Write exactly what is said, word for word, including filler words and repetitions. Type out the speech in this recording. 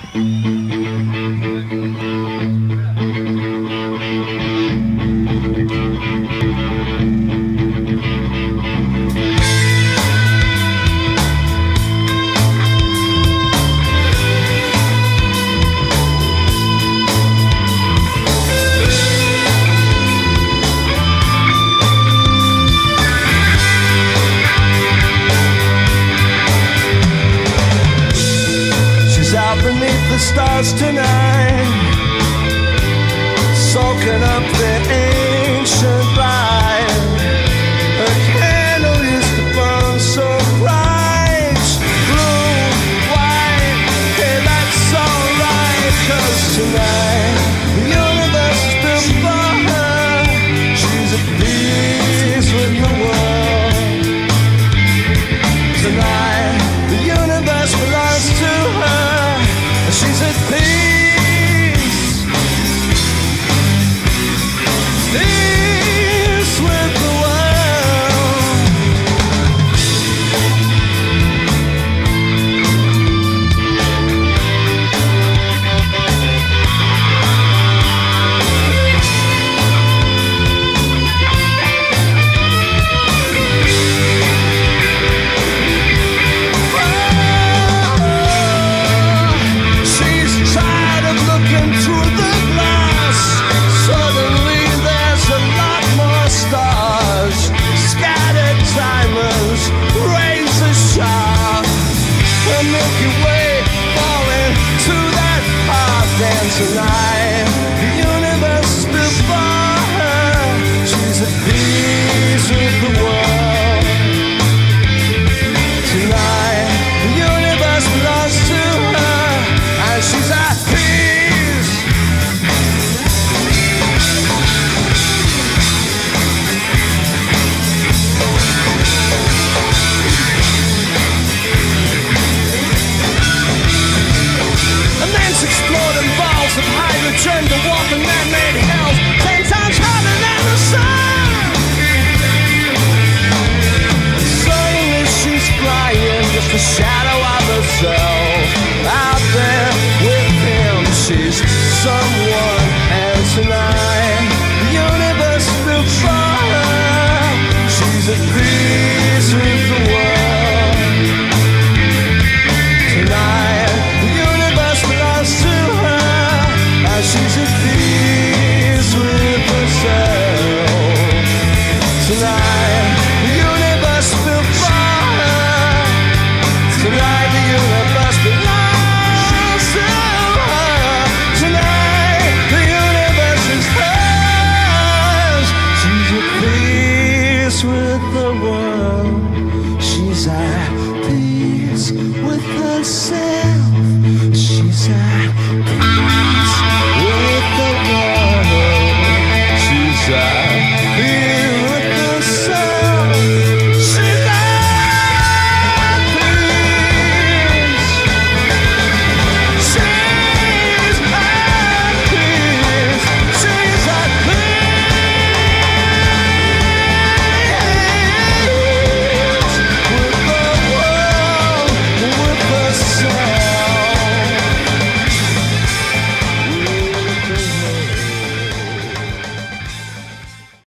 Beneath the stars tonight, soaking up the ancient light. A candle used to burn so bright, blue, white, hey, that's alright. 'Cause tonight the universe is built for her. She's at peace with the world. Tonight the universe belongs to her. She's at peace, peace with the world. Tonight, the universe is built for her. She's at peace with the world. Tonight, the universe belongs to her, and she's at peace. Immense exploding balls of hydrogen to walk in man-made hells, ten times hotter than the sun. Suddenly she's flying, just a shadow of herself. Out there with him, she's someone. And tonight, the universe is built for her. She's at peace with the world. Tonight, the universe belongs to her, and she's at peace with herself. Tonight, the universe built for her. Tonight, the universe belongs to her. Tonight, the universe is hers. She's at peace with the world. She's at peace with herself. She's at